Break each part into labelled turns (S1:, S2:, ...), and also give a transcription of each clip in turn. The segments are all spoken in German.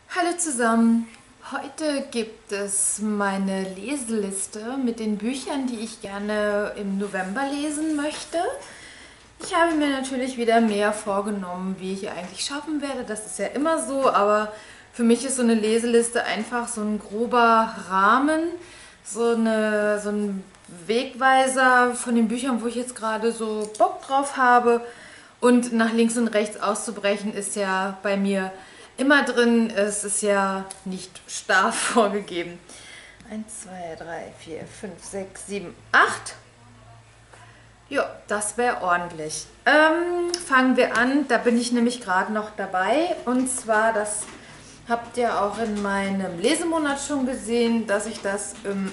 S1: Hallo zusammen! Heute gibt es meine Leseliste mit den Büchern, die ich gerne im November lesen möchte. Ich habe mir natürlich wieder mehr vorgenommen, wie ich eigentlich schaffen werde. Das ist ja immer so, aber für mich ist so eine Leseliste einfach so ein grober Rahmen, so ein Wegweiser von den Büchern, wo ich jetzt gerade so Bock drauf habe. Und nach links und rechts auszubrechen ist ja bei mir immer drin. Es ist ja nicht starr vorgegeben. 1, 2, 3, 4, 5, 6, 7, 8. Ja, das wäre ordentlich. Fangen wir an. Da bin ich nämlich gerade noch dabei. Und zwar, das habt ihr auch in meinem Lesemonat schon gesehen, dass ich das im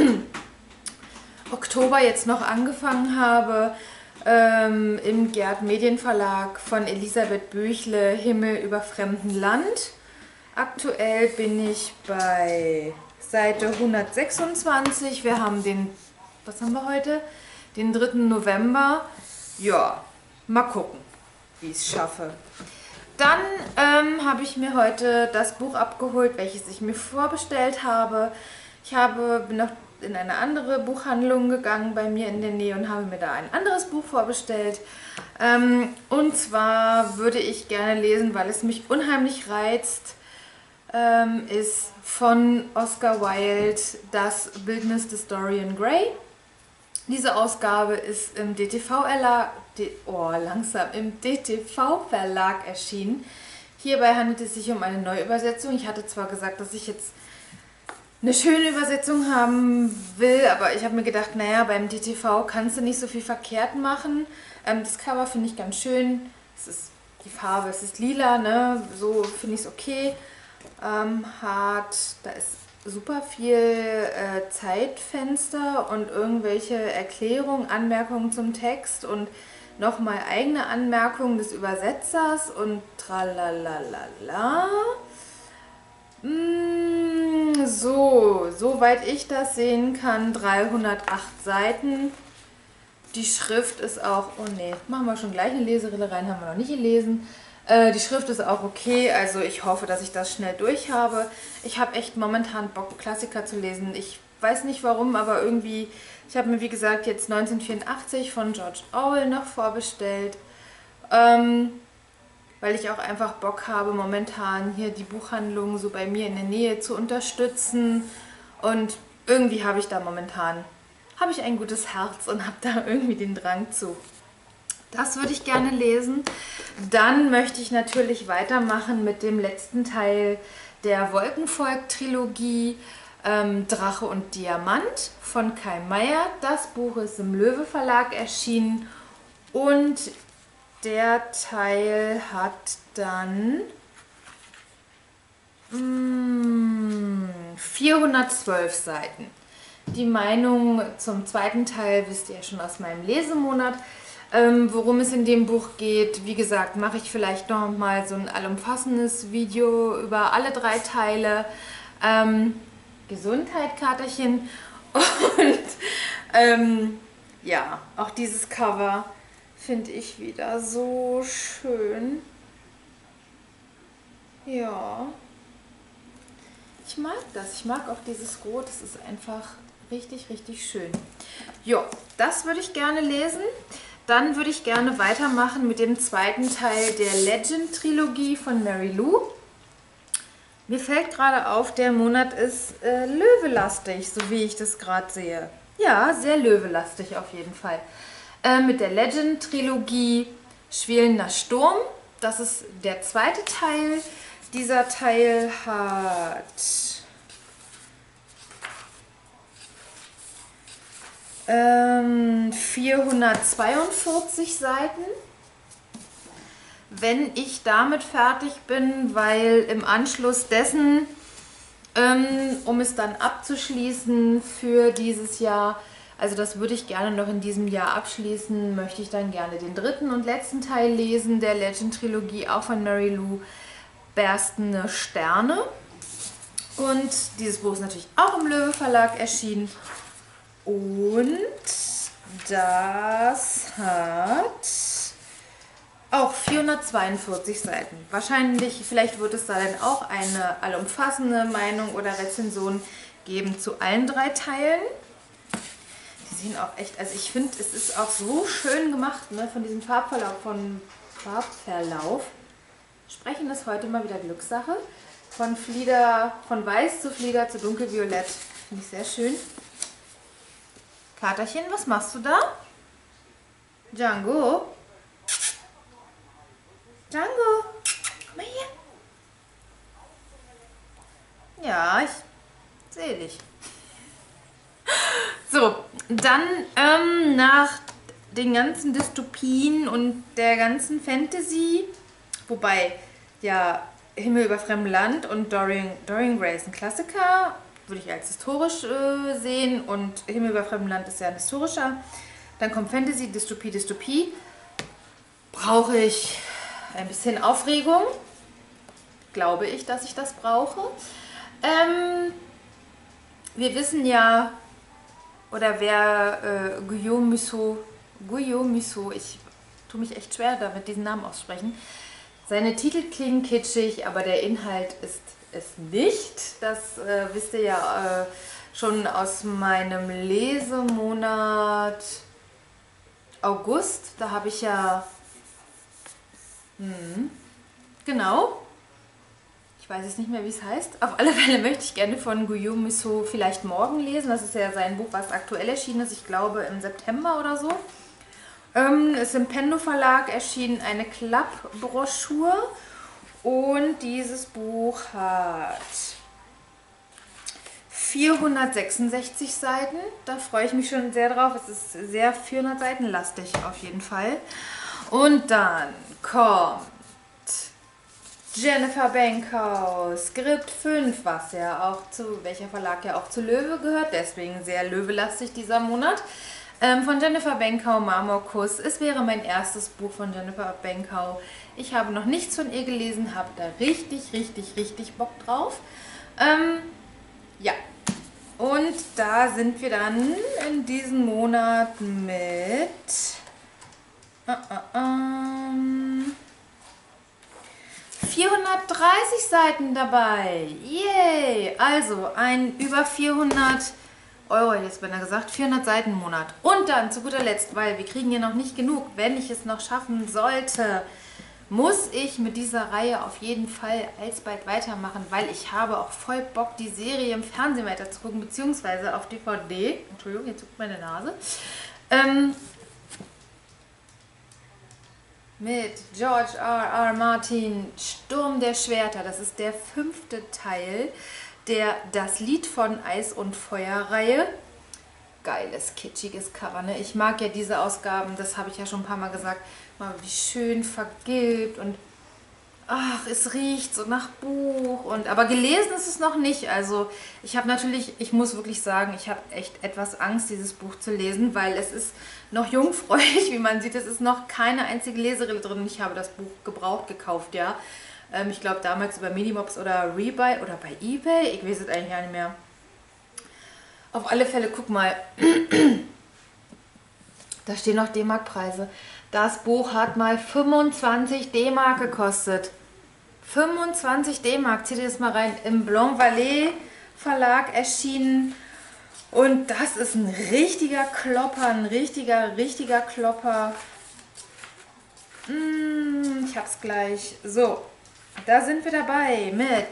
S1: Oktober jetzt noch angefangen habe. Im Gerd Medienverlag von Elisabeth Büchle, Himmel über fremden Land. Aktuell bin ich bei Seite 126. Wir haben was haben wir heute? Den 3. November. Ja, mal gucken, wie ich es schaffe. Dann habe ich mir heute das Buch abgeholt, welches ich mir vorbestellt habe. Bin noch in eine andere Buchhandlung gegangen bei mir in der Nähe und habe mir da ein anderes Buch vorbestellt. Und zwar würde ich gerne lesen, weil es mich unheimlich reizt, ist von Oscar Wilde Das Bildnis des Dorian Gray. Diese Ausgabe ist im DTV-Verlag im DTV-Verlag erschienen. Hierbei handelt es sich um eine Neuübersetzung. Ich hatte zwar gesagt, dass ich jetzt eine schöne Übersetzung haben will, aber ich habe mir gedacht, naja, beim DTV kannst du nicht so viel verkehrt machen. Das Cover finde ich ganz schön. Es ist die Farbe, es ist lila, ne? So finde ich es okay. Hart, da ist super viel Zeitfenster und irgendwelche Erklärungen, Anmerkungen zum Text und nochmal eigene Anmerkungen des Übersetzers und tralalala. So, soweit ich das sehen kann, 308 Seiten. Die Schrift ist auch, oh ne, machen wir schon gleich eine Leserille rein, haben wir noch nicht gelesen. Die Schrift ist auch okay, also ich hoffe, dass ich das schnell durch habe. Ich habe echt momentan Bock, Klassiker zu lesen. Ich weiß nicht warum, aber irgendwie, ich habe mir wie gesagt jetzt 1984 von George Orwell noch vorbestellt, weil ich auch einfach Bock habe, momentan hier die Buchhandlung so bei mir in der Nähe zu unterstützen. Und irgendwie habe ich da momentan, habe ich ein gutes Herz und habe da irgendwie den Drang zu. Das würde ich gerne lesen. Dann möchte ich natürlich weitermachen mit dem letzten Teil der Wolkenvolk-Trilogie, Drache und Diamant von Kai Meier. Das Buch ist im Löwe Verlag erschienen und der Teil hat dann 412 Seiten. Die Meinung zum zweiten Teil wisst ihr ja schon aus meinem Lesemonat. Worum es in dem Buch geht, wie gesagt, mache ich vielleicht noch mal so ein allumfassendes Video über alle 3 Teile. Gesundheit, Katerchen. Und ja, auch dieses Cover finde ich wieder so schön. Ja, ich mag das. Ich mag auch dieses Rot. Es ist einfach richtig, richtig schön. Jo, das würde ich gerne lesen. Dann würde ich gerne weitermachen mit dem zweiten Teil der Legend-Trilogie von Mary Lou. Mir fällt gerade auf, der Monat ist löwelastig, so wie ich das gerade sehe. Ja, sehr löwelastig auf jeden Fall. Mit der Legend-Trilogie Schwelender Sturm. Das ist der zweite Teil. Dieser Teil hat 442 Seiten. Wenn ich damit fertig bin, weil im Anschluss dessen, um es dann abzuschließen für dieses Jahr, also das würde ich gerne noch in diesem Jahr abschließen, möchte ich dann gerne den 3. und letzten Teil lesen, der Legend-Trilogie, auch von Mary Lou, Berstende Sterne. Und dieses Buch ist natürlich auch im Löwe Verlag erschienen. Und das hat Auch 442 Seiten. Wahrscheinlich, vielleicht wird es da dann auch eine allumfassende Meinung oder Rezension geben zu allen 3 Teilen. Die sehen auch echt, also ich finde, es ist auch so schön gemacht, ne, von diesem Farbverlauf. Sprechen ist heute mal wieder Glückssache. Von weiß zu Flieder zu dunkelviolett. Finde ich sehr schön. Katerchen, was machst du da? Django? Django, komm mal hier. Ja, ich sehe dich. So, dann nach den ganzen Dystopien und der ganzen Fantasy, wobei ja Himmel über fremdem Land und Dorian Gray ist ein Klassiker, würde ich als historisch sehen, und Himmel über fremdem Land ist ja ein historischer. Dann kommt Fantasy, Dystopie. Brauche ich ein bisschen Aufregung? Glaube ich, dass ich das brauche. Wir wissen ja, oder wer Guillaume Musso, ich tue mich echt schwer damit, diesen Namen aussprechen. Seine Titel klingen kitschig, aber der Inhalt ist es nicht. Das wisst ihr ja schon aus meinem Lesemonat August. Da habe ich ja... genau. Ich weiß jetzt nicht mehr, wie es heißt. Auf alle Fälle möchte ich gerne von Guillaume Musso vielleicht morgen lesen. Das ist ja sein Buch, was aktuell erschienen ist. Ich glaube im September oder so. Ist im Pendo Verlag erschienen, eine Klappbroschur. Und dieses Buch hat 466 Seiten. Da freue ich mich schon sehr drauf. Es ist sehr 400 Seiten lastig auf jeden Fall. Und dann kommt Jennifer Bankhaus, Skript 5, welcher Verlag ja auch zu Löwe gehört, deswegen sehr löwelastig dieser Monat. Von Jennifer Bankhaus, Marmorkuss. Es wäre mein erstes Buch von Jennifer Bankhaus. Ich habe noch nichts von ihr gelesen, habe da richtig Bock drauf. Ja, und da sind wir dann in diesem Monat mit 430 Seiten dabei. Yay! Also ein über 400 Euro, jetzt bin ich gesagt, 400 Seiten im Monat. Und dann zu guter Letzt, weil wir kriegen hier noch nicht genug, wenn ich es noch schaffen sollte, muss ich mit dieser Reihe auf jeden Fall alsbald weitermachen, weil ich habe auch voll Bock, die Serie im Fernsehen weiter zu gucken, beziehungsweise auf DVD. Entschuldigung, jetzt zuckt meine Nase. Mit George R. R. Martin, Sturm der Schwerter. Das ist der 5. Teil der Das Lied von Eis und Feuer-Reihe. Geiles, kitschiges Cover, ne? Ich mag ja diese Ausgaben, das habe ich ja schon ein paar Mal gesagt, mal wie schön vergilbt und ach, es riecht so nach Buch. Aber gelesen ist es noch nicht. Also ich muss wirklich sagen, ich habe echt etwas Angst, dieses Buch zu lesen, weil es ist noch jungfräulich, wie man sieht. Es ist noch keine einzige Leserille drin. Ich habe das Buch gebraucht gekauft, ja. Ich glaube damals über Minimops oder Rebuy oder bei eBay. Ich weiß es eigentlich gar nicht mehr. Auf alle Fälle, guck mal. Da stehen noch D-Mark-Preise. Das Buch hat mal 25 D-Mark gekostet. 25 D-Mark, zieh dir das mal rein. Im Blanc Vallée Verlag erschienen. Und das ist ein richtiger Klopper, ein richtiger Klopper. Ich hab's gleich. So, da sind wir dabei mit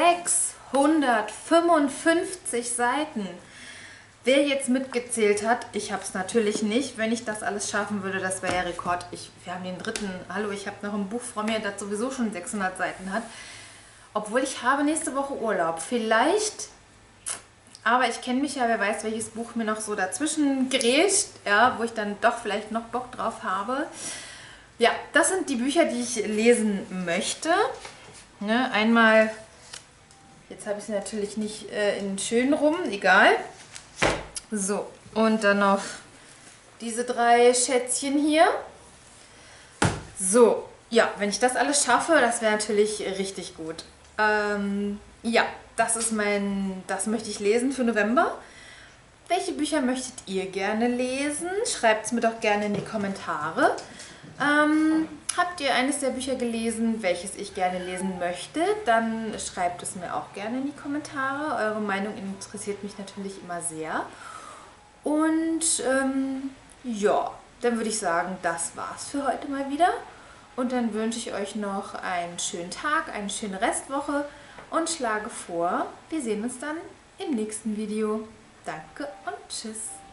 S1: 655 Seiten. Wer jetzt mitgezählt hat, ich habe es natürlich nicht. Wenn ich das alles schaffen würde, das wäre ja Rekord. Wir haben den 3. Hallo, ich habe noch ein Buch vor mir, das sowieso schon 600 Seiten hat. Obwohl ich habe nächste Woche Urlaub. Vielleicht, aber ich kenne mich ja, wer weiß, welches Buch mir noch so dazwischen grätscht, ja, wo ich dann doch vielleicht noch Bock drauf habe. Ja, das sind die Bücher, die ich lesen möchte. Ne, einmal, jetzt habe ich sie natürlich nicht in schön rum, egal. So, und dann noch diese 3 Schätzchen hier. So, ja, wenn ich das alles schaffe, das wäre natürlich richtig gut. Ja, das möchte ich lesen für November. Welche Bücher möchtet ihr gerne lesen? Schreibt es mir doch gerne in die Kommentare. Habt ihr eines der Bücher gelesen, welches ich gerne lesen möchte, dann schreibt es mir auch gerne in die Kommentare. Eure Meinung interessiert mich natürlich immer sehr. Und ja, dann würde ich sagen, das war's für heute mal wieder. Und dann wünsche ich euch noch einen schönen Tag, eine schöne Restwoche und schlage vor, wir sehen uns dann im nächsten Video. Danke und tschüss.